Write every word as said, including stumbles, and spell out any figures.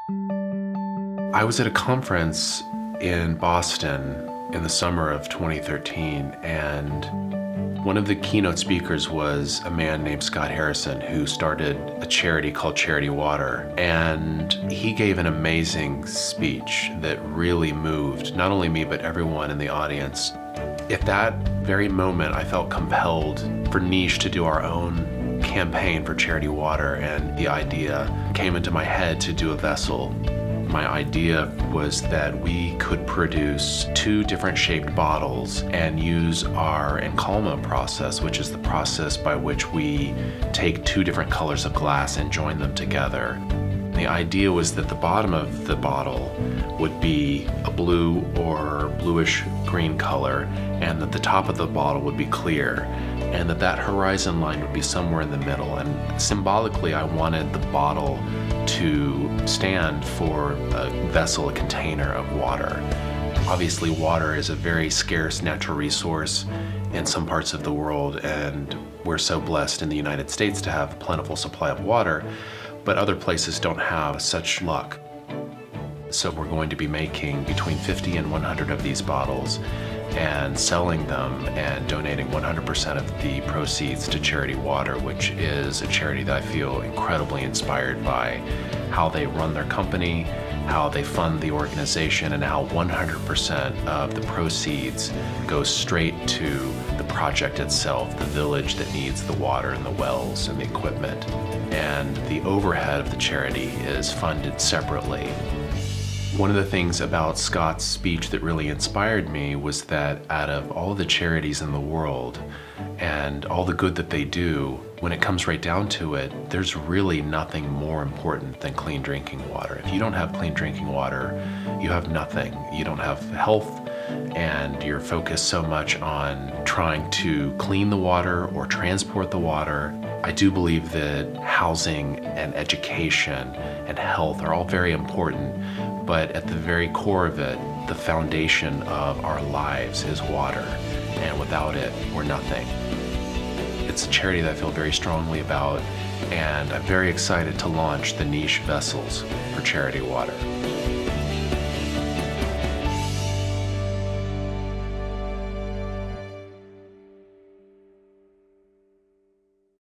I was at a conference in Boston in the summer of twenty thirteen, and one of the keynote speakers was a man named Scott Harrison, who started a charity called Charity Water. And he gave an amazing speech that really moved not only me, but everyone in the audience. At that very moment, I felt compelled for Niche to do our own campaign for Charity Water, and the idea came into my head to do a vessel. My idea was that we could produce two different shaped bottles and use our Encalma process, which is the process by which we take two different colors of glass and join them together. The idea was that the bottom of the bottle would be a blue or bluish green color, and that the top of the bottle would be clear, and that that horizon line would be somewhere in the middle. And symbolically, I wanted the bottle to stand for a vessel, a container of water. Obviously, water is a very scarce natural resource in some parts of the world, and we're so blessed in the United States to have a plentiful supply of water, but other places don't have such luck. So we're going to be making between fifty and one hundred of these bottles and selling them and donating one hundred percent of the proceeds to Charity Water, which is a charity that I feel incredibly inspired by how they run their company, how they fund the organization, and how one hundred percent of the proceeds goes straight to the project itself, the village that needs the water and the wells and the equipment. And the overhead of the charity is funded separately. One of the things about Scott's speech that really inspired me was that out of all the charities in the world and all the good that they do, when it comes right down to it, there's really nothing more important than clean drinking water. If you don't have clean drinking water, you have nothing. You don't have health, and you're focused so much on trying to clean the water or transport the water. I do believe that housing and education and health are all very important, but at the very core of it, the foundation of our lives is water, and without it, we're nothing. It's a charity that I feel very strongly about, and I'm very excited to launch the Niche vessels for Charity Water.